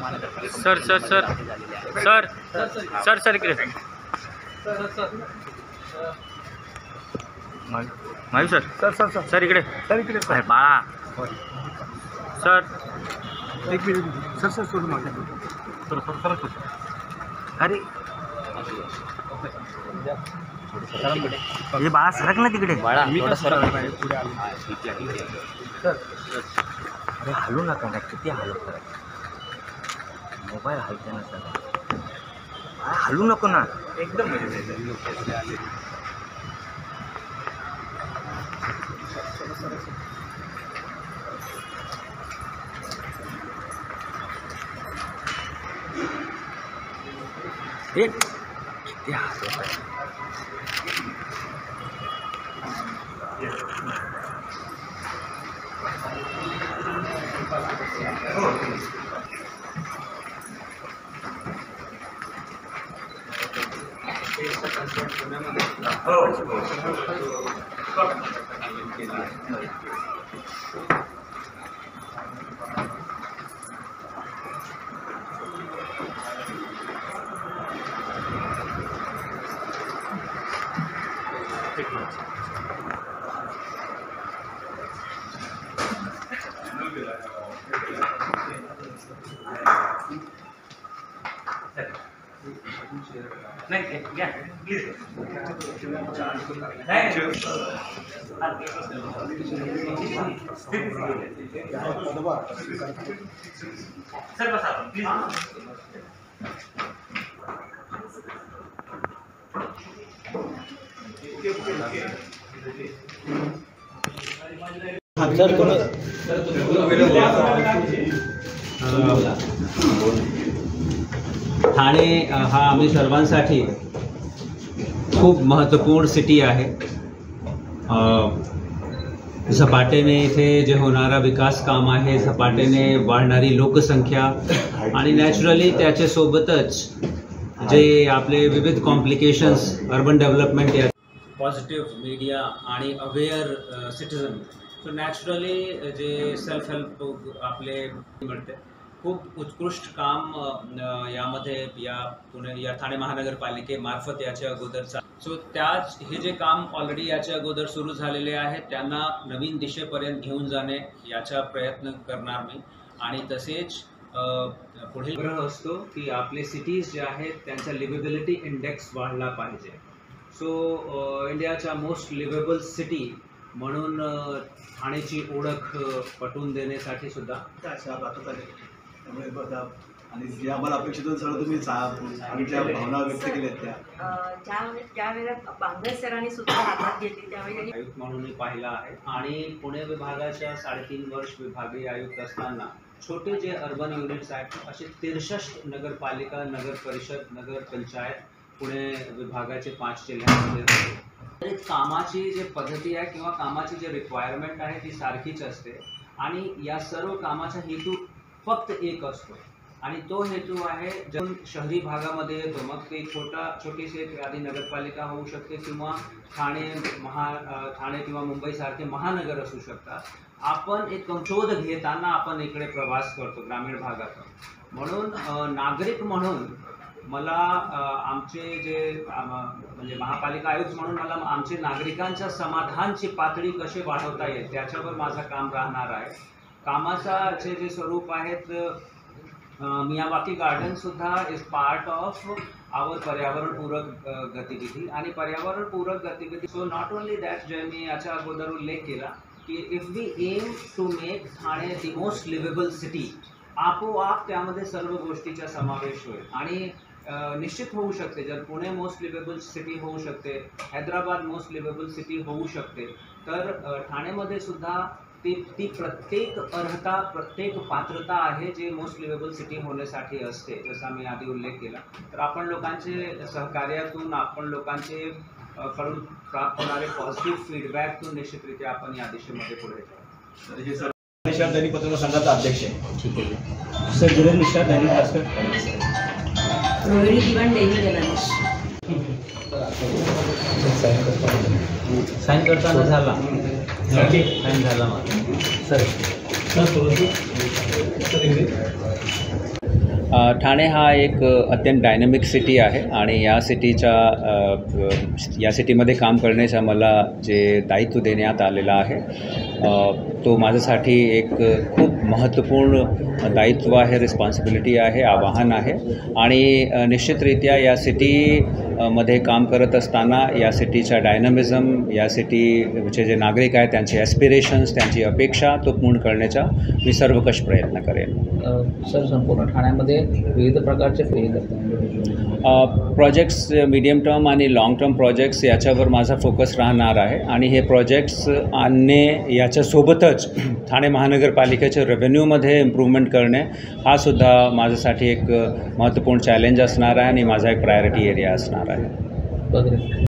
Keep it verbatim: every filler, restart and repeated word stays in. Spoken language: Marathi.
Sir sir sir sir sir sir इकडे मायू sir sir sir sir sir इकडे सर इकडे सर बाळा सर एक मिनिट सर सर सोडून मागे सर सर सर अरे हे बाळा सरक ना तिकडे बाळा थोडा सरक पुढे आलो सर अरे हलू नका ना किती हलू करा मोबाईल हलते ना सर हलू नको ना एकदम एक किती हलू नहीं क्या प्लीज सर बस आप प्लीज ठाणे हा आम्ही सर्वांसाठी खूप महत्त्वपूर्ण सिटी आहे. झपाट्याने इथे जे होणारा विकास काम आहे, झपाट्याने वाढणारी लोकसंख्या आणि नॅचरली त्याच्यासोबतच जे आपले विविध कॉम्प्लिकेशन्स अर्बन डेव्हलपमेंट या पॉझिटिव्ह मीडिया आणि अवेअर सिटिझन सो नॅचरली जे सेल्फ हेल्प आपले मिळते खूप उत्कृष्ट काम यामध्ये या पुणे या ठाणे महानगरपालिकेमार्फत याच्या अगोदर सो त्याच हे जे काम ऑलरेडी याच्या अगोदर सुरू झालेले आहेत त्यांना नवीन दिशेपर्यंत घेऊन जाणे याचा प्रयत्न करणार मी. आणि तसेच पुढील ग्रह असतो की आपले सिटीज जे आहेत त्यांचा लिव्हेबिलिटी इंडेक्स वाढला पाहिजे. सो इंडियाच्या मोस्ट लिव्हेबल सिटी म्हणून ठाणेची ओळख पटवून देण्यासाठी सुद्धा त्यामुळे बघा आणि जे आम्हाला अपेक्षित होतं सगळं तुम्ही सांगितल्या भावना व्यक्त केल्या त्या ज्या ज्या वेळेला बांगर सरांनी सुद्धा हातात घेतली त्यावेळी आयुक्त म्हणून पाहिला आहे. आणि पुणे विभागाच्या साडेतीन वर्ष विभागीय आयुक्त असताना छोटे जे अर्बन युनिट्स आहेत असे तिरसष्ट नगरपालिका, नगर परिषद, नगर पंचायत पुणे विभागाचे पाच जिल्ह्यांमध्ये कामाची जे पद्धती आहे किंवा कामाची जे रिक्वायरमेंट आहे ती सारखीच असते. आणि या सर्व कामाचा हेतू फक्त एक असतो आणि तो हेतू आहे जर शहरी भागामध्ये येतो मग ते छोटा छोटीशी एक आधी नगरपालिका होऊ शकते किंवा ठाणे महा ठाणे किंवा मुंबईसारखे महानगर असू शकतात. आपण एक शोध घेताना आपण इकडे प्रवास करतो ग्रामीण भागातून. म्हणून नागरिक म्हणून मला आमचे जे म्हणजे महापालिका आयुक्त म्हणून मला आमचे नागरिकांच्या समाधानची पातळी कशी वाढवता येईल त्याच्यावर माझं काम राहणार आहे. कामाचे जे स्वरूप आहेत मियावाकी गार्डन सुद्धा इज पार्ट ऑफ आवर पर्यावरणपूरक गतिविधी आणि पर्यावरणपूरक गतिविधी. सो नॉट ओनली दॅट जे मी याच्या अगोदर उल्लेख केला की if we aim to make Thane the most liveable city आपोआप त्यामध्ये सर्व गोष्टीचा समावेश होईल आणि निश्चित होऊ शकते. जर पुणे मोस्ट लिव्हेबल सिटी होऊ शकते, हैदराबाद मोस्ट लिव्हेबल सिटी होऊ शकते तर ठाणेमध्ये सुद्धा ती ती प्रत्येक अर्हता प्रत्येक पात्रता आहे जे मोस्ट लिव्हेबल सिटी होण्यासाठी असते. जसा मी आधी उल्लेख केला तर आपण लोकांचे सहकार्यातून आपण लोकांचे कडून प्राप्त होणारे पॉझिटिव्ह फीडबॅकतून निश्चितरित्या आपण या दिशेमध्ये पुढे जाऊ. हे सर निशाद दैनिक पत्रकार संघाचा अध्यक्ष आहे. ठीक आहे सर. गिरीश निशाद दैनिक भास्कर रोहिणी दिवाण दैनिक जनादेश. साईन करताना झाला साईन झाला माझा सर. अ, ठाणे हा एक अ, अत्यंत डायनॅमिक सिटी आहे आणि या सिटीच्या अ, अ, या सिटीमध्ये काम करण्याचं मला जे दायित्व देण्यात आलेलं आहे अ, तो माझ्यासाठी एक खूप महत्त्वपूर्ण दायित्व आहे, रिस्पॉन्सिबिलिटी आहे, आव्हान आहे आणि अ, निश्चितरित्या या सिटी अ, मध्ये काम करत असताना या सिटीचा डायनॅमिझम, या सिटीचे जे नागरिक आहेत त्यांचे ॲस्पिरेशन्स, त्यांची अपेक्षा तो पूर्ण करण्याचा मी सर्वकष प्रयत्न करेन. सर, संपूर्ण ठाण्यामध्ये विविध प्रकारचे फेरी करतात. प्रोजेक्ट्स मीडियम टर्म आणि लाँग टर्म प्रोजेक्ट्स याच्यावर माझा फोकस राहणार आहे आणि हे प्रोजेक्ट्स आणणे याच्यासोबतच ठाणे महानगरपालिकेच्या रेव्हेन्यूमध्ये इम्प्रूव्हमेंट करणे हा सुद्धा माझ्यासाठी एक महत्त्वपूर्ण चॅलेंज असणार आहे आणि माझा एक प्रायोरिटी एरिया असणार आहे. वगैरे